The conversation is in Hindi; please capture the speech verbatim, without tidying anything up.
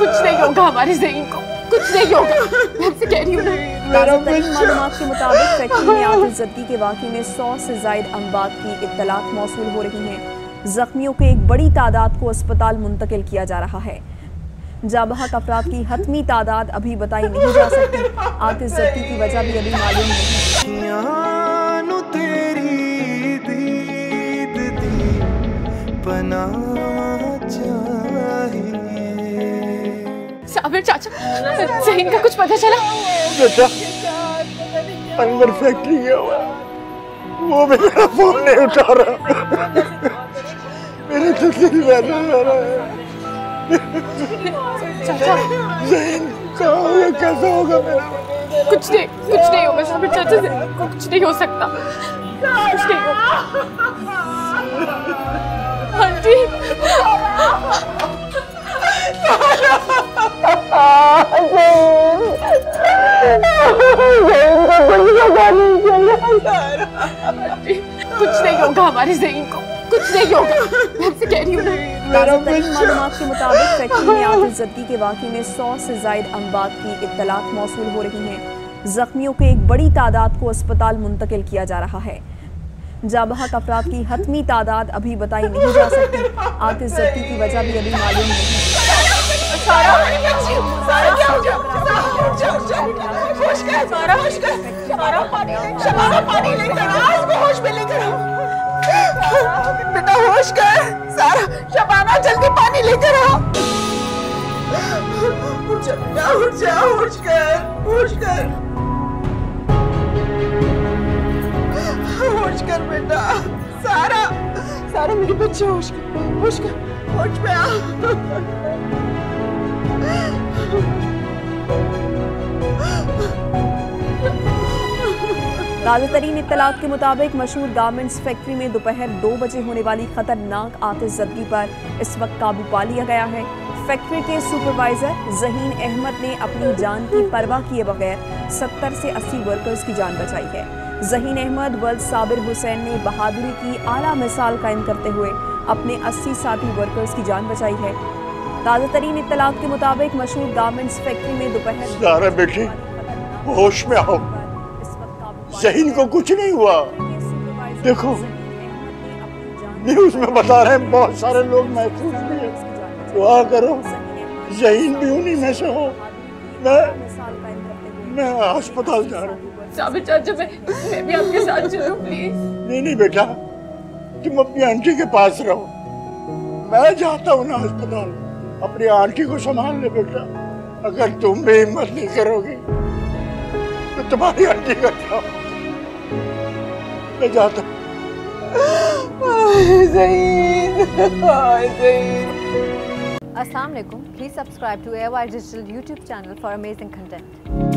कुछ नहीं होगा हमारी ज़हीन को, कुछ नहीं होगा। मैं आपसे कह रही हूँ ना। ताज़ातरीन मालूमात के मुताबिक फैक्ट्री में आतिशज़दगी के वाक़े में सौ से ज़ायद अमवात की इत्तलात मौसूल हो रही हैं। ज़ख्मियों के एक बड़ी तादाद को अस्पताल मुंतकिल किया जा रहा है। जाबहक अफराद की हतमी तादाद अभी बताई नहीं जा सकती। आतिशज़दगी की वजह भी अभी मालूम नहीं। साबिर चाचा, ज़हीन का कुछ पता चला? बेटा अंदर फैक्ट्री गया हुआ, वो भी मेरा फोन नहीं उठा रहा। मेरे तो दिल बैठा जा रहा है। चाचा ज़हीन कहाँ होगा, कैसा होगा मेरा? कुछ नहीं, कुछ नहीं होगा साबिर चाचा, से कुछ नहीं हो सकता, कुछ नहीं होगा। आंटी कुछ नहीं होगा हमारी ज़हीन को, कुछ नहीं होगा। मैं आपसे कह रही हूँ ना। ताज़ातरीन मालूमात के मुताबिक फैक्ट्री में आतिशज़दगी के वाक़े में सौ से ज़ायद अमवात की इत्तलात मौसूल हो रही हैं। ज़ख्मियों के एक बड़ी तादाद को अस्पताल मुंतकिल किया जा रहा है। जाबहक अफराद की हतमी तादाद अभी बताई नहीं जा सकती। आतिशज़दगी की वजह भी अभी मालूम नहीं। बेटा होश कर, सारा शबाना जल्दी पानी लेकर आओ। उठ जा, उठ जा, होश कर, होश कर, होश कर बेटा। सारा सारा मेरे बच्चे होश कर, होश कर, होश में आ। ताज़ातरीन इत्तलात के मुताबिक मशहूर गारमेंट्स फैक्ट्री में दोपहर दो बजे होने वाली खतरनाक आतिशज़दगी पर इस वक्त काबू पा लिया गया है। फैक्ट्री के सुपरवाइजर ज़हीन अहमद ने अपनी जान की परवाह किए बगैर सत्तर से अस्सी वर्कर्स की जान बचाई है। ज़हीन अहमद वल्द साबिर हुसैन ने बहादुरी की आला मिसाल कायम करते हुए अपने अस्सी साथी वर्कर्स की जान बचाई है। ताज़ातरीन इत्तलात के मुताबिक मशहूर गारमेंट्स फैक्ट्री में दोपहर सारा बेटी होश में आओ, ज़हीन को कुछ नहीं हुआ। देखो न्यूज़ में बता रहे हैं बहुत सारे लोग महफूज भी हैं। दुआ करो ज़हीन भी उन्हीं में से हो। मैं मैं अस्पताल जा रहा हूँ। साबिर चाचा, मैं मैं भी आपके साथ चलूं प्लीज? नहीं नहीं बेटा, तुम अपनी आंटी के पास रहो, मैं जाता हूँ ना अस्पताल। अपनी आंटी को संभाल ले बेटा। अगर तुम भी हिम्मत नहीं करोगी तो तुम्हारी आंटी का क्या? मैं जाता हूँ। Assalamu alaikum. Please subscribe to A Y Digital YouTube channel for amazing content.